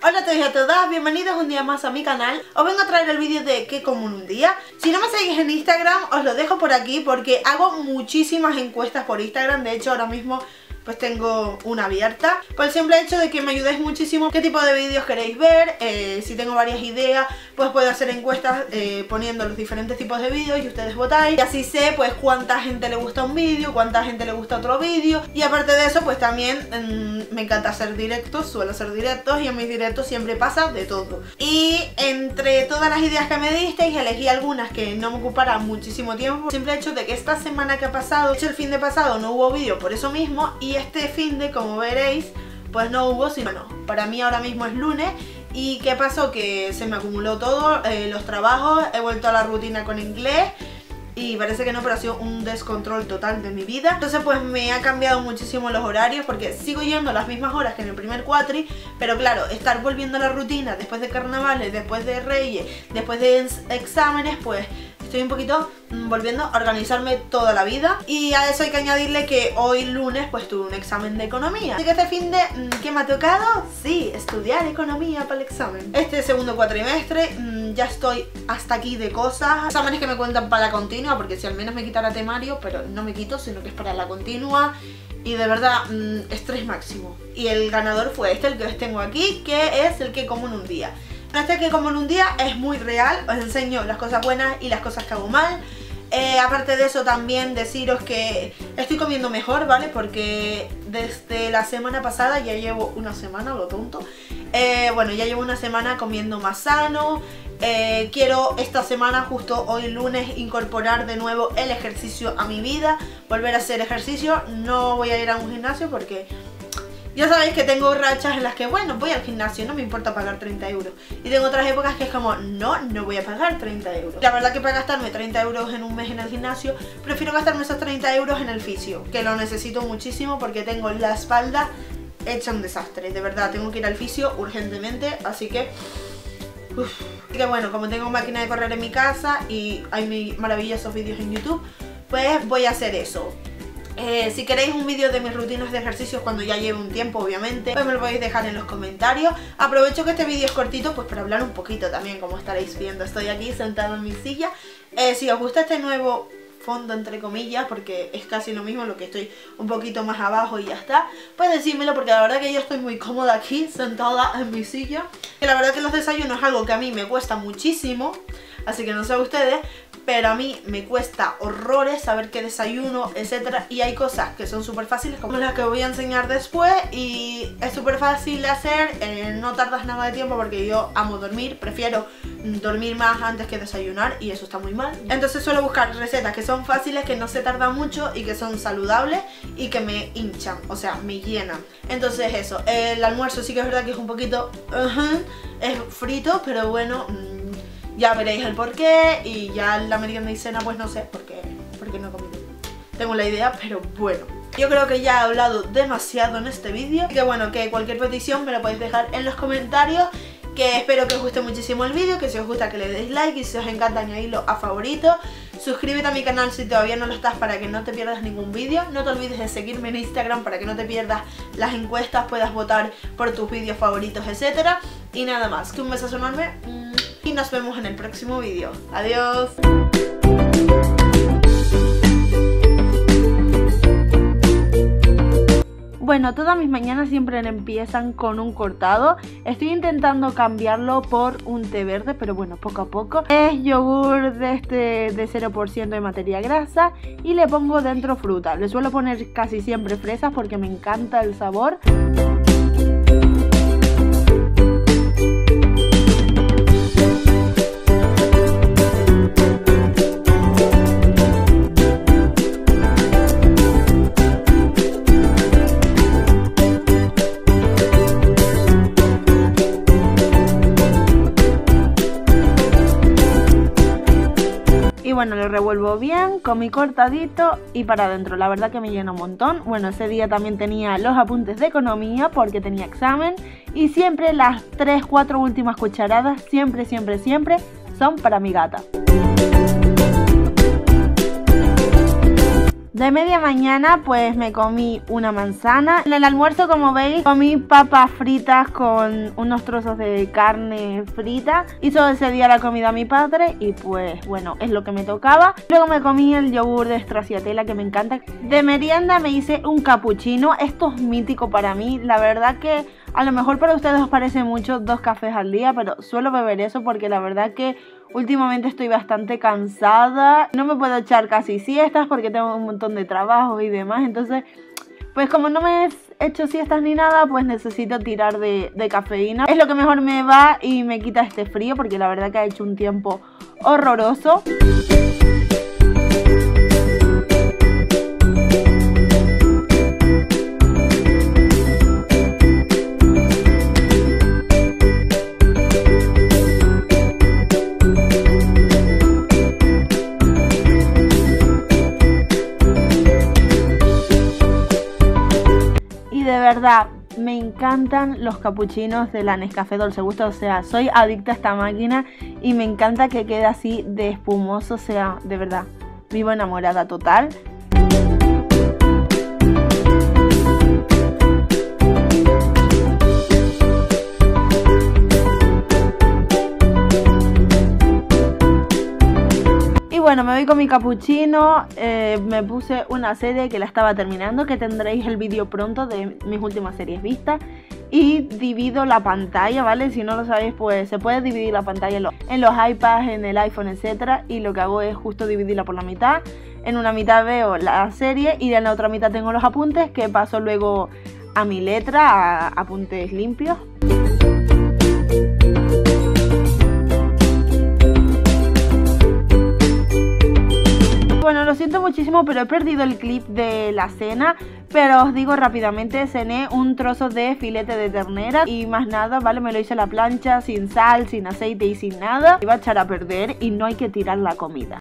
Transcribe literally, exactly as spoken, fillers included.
Hola a todos y a todas, bienvenidos un día más a mi canal. Os vengo a traer el vídeo de qué como en un día. Si no me seguís en Instagram, os lo dejo por aquí porque hago muchísimas encuestas por Instagram. De hecho, ahora mismo pues tengo una abierta, por el simple hecho de que me ayudáis muchísimo qué tipo de vídeos queréis ver. eh, Si tengo varias ideas, pues puedo hacer encuestas eh, poniendo los diferentes tipos de vídeos y ustedes votáis. Y así sé pues cuánta gente le gusta un vídeo, cuánta gente le gusta otro vídeo. Y aparte de eso, pues también mmm, me encanta hacer directos, suelo hacer directos y en mis directos siempre pasa de todo. Y entre todas las ideas que me disteis, elegí algunas que no me ocuparán muchísimo tiempo, por el simple hecho de que esta semana que ha pasado, de hecho el fin de pasado no hubo vídeo por eso mismo. Y este fin de, como veréis, pues no hubo, sino bueno, para mí ahora mismo es lunes. ¿Y qué pasó? Que se me acumuló todo, eh, los trabajos, he vuelto a la rutina con inglés y parece que no, pero ha sido un descontrol total de mi vida. Entonces pues me ha cambiado muchísimo los horarios porque sigo yendo a las mismas horas que en el primer cuatri, pero claro, estar volviendo a la rutina después de carnavales, después de reyes, después de exámenes, pues estoy un poquito mmm, volviendo a organizarme toda la vida. Y a eso hay que añadirle que hoy lunes pues tuve un examen de economía. Así que este fin de, ¿qué me ha tocado? Sí, estudiar economía para el examen. Este segundo cuatrimestre mmm, ya estoy hasta aquí de cosas. Exámenes que me cuentan para la continua, porque si al menos me quitara temario, pero no me quito, sino que es para la continua. Y de verdad, mmm, estrés máximo. Y el ganador fue este, el que os tengo aquí, que es el que como en un día. Este que como en un día es muy real, os enseño las cosas buenas y las cosas que hago mal. Eh, aparte de eso también deciros que estoy comiendo mejor, ¿vale? Porque desde la semana pasada, ya llevo una semana, lo tonto. Eh, bueno, ya llevo una semana comiendo más sano. Eh, quiero esta semana, justo hoy lunes, incorporar de nuevo el ejercicio a mi vida. Volver a hacer ejercicio. No voy a ir a un gimnasio porque ya sabéis que tengo rachas en las que, bueno, voy al gimnasio, no me importa pagar treinta euros. Y tengo otras épocas que es como, no, no voy a pagar treinta euros. La verdad que para gastarme treinta euros en un mes en el gimnasio, prefiero gastarme esos treinta euros en el fisio, que lo necesito muchísimo porque tengo la espalda hecha un desastre. De verdad, tengo que ir al fisio urgentemente, así que uf. Así que bueno, como tengo máquina de correr en mi casa y hay mis maravillosos vídeos en YouTube, pues voy a hacer eso. Eh, si queréis un vídeo de mis rutinas de ejercicios cuando ya lleve un tiempo, obviamente, pues me lo podéis dejar en los comentarios. Aprovecho que este vídeo es cortito pues para hablar un poquito también, como estaréis viendo. Estoy aquí sentada en mi silla. eh, Si os gusta este nuevo fondo, entre comillas, porque es casi lo mismo, lo que estoy un poquito más abajo y ya está, pues decídmelo, porque la verdad que yo estoy muy cómoda aquí, sentada en mi silla. Que la verdad que los desayunos es algo que a mí me cuesta muchísimo, así que no sé a ustedes, pero a mí me cuesta horrores saber qué desayuno, etcétera. Y hay cosas que son súper fáciles, como las que voy a enseñar después, y es súper fácil de hacer, eh, no tardas nada de tiempo porque yo amo dormir, prefiero dormir más antes que desayunar y eso está muy mal. Entonces suelo buscar recetas que son fáciles, que no se tardan mucho y que son saludables y que me hinchan, o sea, me llenan. Entonces eso, el almuerzo sí que es verdad que es un poquito, uh-huh, es frito, pero bueno, ya veréis el porqué. Y ya la merienda y cena pues no sé, porque, porque no he comido. Tengo la idea, pero bueno. Yo creo que ya he hablado demasiado en este vídeo. Así que bueno, que cualquier petición me la podéis dejar en los comentarios. Que espero que os guste muchísimo el vídeo, que si os gusta que le deis like y si os encanta añadirlo a favoritos. Suscríbete a mi canal si todavía no lo estás para que no te pierdas ningún vídeo. No te olvides de seguirme en Instagram para que no te pierdas las encuestas, puedas votar por tus vídeos favoritos, etcétera. Y nada más, que un besazo enorme y nos vemos en el próximo vídeo. Adiós. Bueno, todas mis mañanas siempre empiezan con un cortado. Estoy intentando cambiarlo por un té verde, pero bueno, poco a poco. Es yogur de este de cero por ciento de materia grasa y le pongo dentro fruta. Le suelo poner casi siempre fresas porque me encanta el sabor. Y bueno, lo revuelvo bien con mi cortadito y para adentro. La verdad que me llena un montón. Bueno, ese día también tenía los apuntes de economía porque tenía examen. Y siempre las tres, cuatro últimas cucharadas, siempre, siempre, siempre, son para mi gata. De media mañana pues me comí una manzana. En el almuerzo, como veis, comí papas fritas con unos trozos de carne frita. Hizo ese día la comida a mi padre y pues bueno, es lo que me tocaba. Luego me comí el yogur de stracciatella, que me encanta. De merienda me hice un cappuccino. Esto es mítico para mí. La verdad que a lo mejor para ustedes os parece mucho dos cafés al día, pero suelo beber eso porque la verdad que últimamente estoy bastante cansada. No me puedo echar casi siestas porque tengo un montón de trabajo y demás. Entonces, pues como no me he hecho siestas ni nada, pues necesito tirar de, de cafeína. Es lo que mejor me va y me quita este frío, porque la verdad que ha hecho un tiempo horroroso. De verdad, me encantan los capuchinos de la Nescafé Dolce Gusto, o sea, soy adicta a esta máquina y me encanta que quede así de espumoso, o sea, de verdad, vivo enamorada total. Bueno, me voy con mi capuchino, eh, me puse una serie que la estaba terminando, que tendréis el vídeo pronto de mis últimas series vistas. Y divido la pantalla, ¿vale? Si no lo sabéis, pues se puede dividir la pantalla en los, en los iPads, en el iPhone, etcétera. Y lo que hago es justo dividirla por la mitad. En una mitad veo la serie y en la otra mitad tengo los apuntes, que paso luego a mi letra, a apuntes limpios. Bueno, lo siento muchísimo, pero he perdido el clip de la cena. Pero os digo rápidamente, cené un trozo de filete de ternera y más nada, ¿vale? Me lo hice a la plancha, sin sal, sin aceite y sin nada. Iba a echar a perder y no hay que tirar la comida.